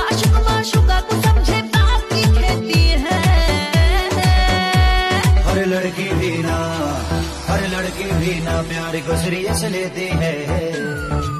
आशिक माशुका को समझे काफी खेती है। हर लड़की भी ना प्यार को सीरियस लेती है।